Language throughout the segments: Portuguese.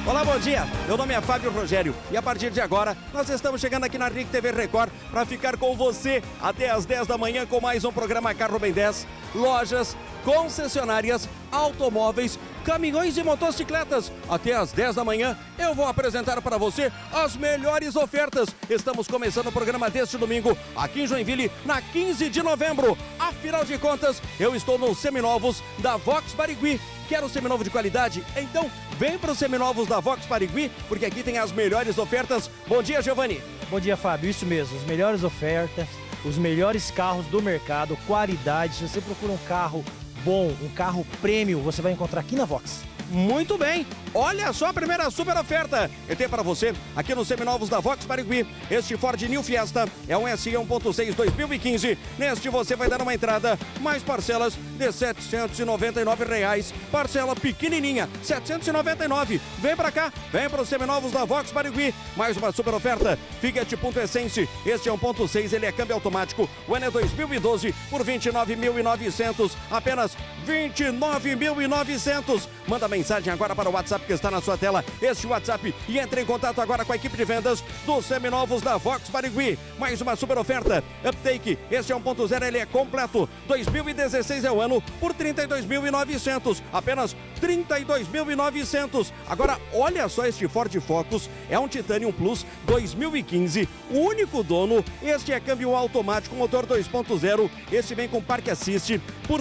Olá, bom dia. Meu nome é Fábio Rogério e a partir de agora nós estamos chegando aqui na RIC TV Record para ficar com você até às 10 da manhã com mais um programa Carro Bem 10. Lojas, concessionárias, automóveis, caminhões e motocicletas. Até às 10 da manhã eu vou apresentar para você as melhores ofertas. Estamos começando o programa deste domingo aqui em Joinville, na 15 de novembro. Afinal de contas, eu estou nos seminovos da Vox Barigui. Quer um seminovo de qualidade? Então vem para os seminovos da Vox Barigui, porque aqui tem as melhores ofertas. Bom dia, Giovanni. Bom dia, Fábio. Isso mesmo, as melhores ofertas, os melhores carros do mercado, qualidade. Se você procura um carro bom, um carro premium, você vai encontrar aqui na Vox. Muito bem, olha só a primeira super oferta. Eu tenho para você, aqui nos seminovos da Vox Barigui, este Ford New Fiesta é um SE 1.6 2015. Neste você vai dar uma entrada, mais parcelas de R$ 799. Parcela pequenininha, R$ 799. Vem para cá, vem para os seminovos da Vox Barigui. Mais uma super oferta, Fiat Punto Essence. Este é 1.6, ele é câmbio automático. O ano é 2012 por R$ 29.900. Apenas R$ 29.900. Manda mensagem agora para o WhatsApp que está na sua tela, este WhatsApp, e entre em contato agora com a equipe de vendas dos seminovos da Vox Barigui. Mais uma super oferta, Uptake, este é 1.0, ele é completo, 2016 é o ano, por R$ 32.900, apenas R$ 32.900. Agora, olha só este Ford Focus, é um Titanium Plus 2015, o único dono, este é câmbio automático, motor 2.0, este vem com Park Assist por R$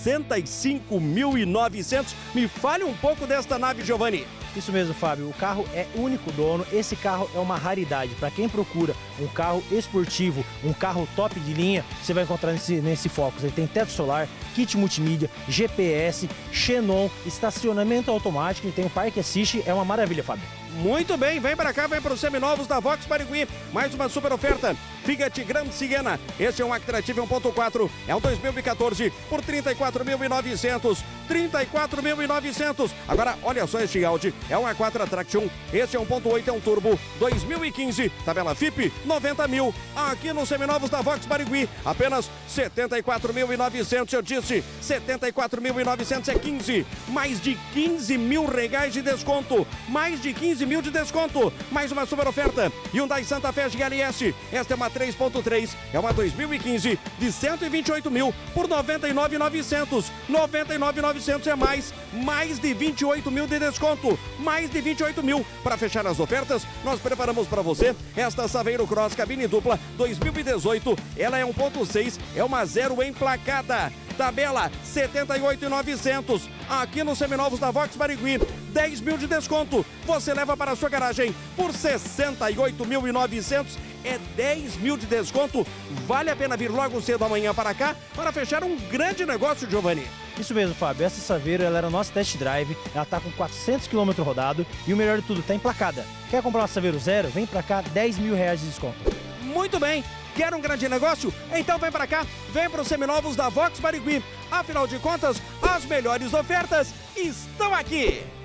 65.900. Me fale um pouco desta nave, Giovanni. Isso mesmo, Fábio. O carro é único dono. Esse carro é uma raridade. Para quem procura um carro esportivo, um carro top de linha, você vai encontrar nesse Focus. Ele tem teto solar, kit multimídia, GPS, xenon, estacionamento automático e tem o Park Assist. É uma maravilha, Fábio. Muito bem, vem para cá, vem para os seminovos da Vox Barigui. Mais uma super oferta, Fiat Grand Siena. Este é um Actrative 1.4, é um 2014 por R$ 34.900. R$ 34.900. Agora, olha só este Audi, é um A4 Attraction. Este é 1.8, é um turbo 2015. Tabela FIP, 90 mil. Aqui nos seminovos da Vox Barigui, apenas R$ 74.900. Eu disse, R$ 74.900 é 15. Mais de R$ 15 mil de desconto. Mais de 15 mil de desconto. Mais uma super oferta, Hyundai Santa Fe GLS. Esta é uma 3.3, é uma 2015 de 128 mil por 99.900. 99.900 é mais de 28 mil de desconto. Mais de 28 mil. Para fechar as ofertas, nós preparamos para você esta Saveiro Cross cabine dupla 2018. Ela é 1.6, é uma zero emplacada. Tabela 78.900. Aqui nos seminovos da Vox Barigui, 10 mil de desconto. Você leva para a sua garagem por 68.900. É 10 mil de desconto. Vale a pena vir logo cedo amanhã para cá para fechar um grande negócio, Giovanni. Isso mesmo, Fábio. Essa Saveiro, ela era nosso test drive. Ela tá com 400 km rodado e o melhor de tudo, tá emplacada. Quer comprar uma Saveiro zero? Vem para cá, 10 mil de desconto. Muito bem. Quer um grande negócio? Então vem para cá, vem para os seminovos da Vox Barigui. Afinal de contas, as melhores ofertas estão aqui.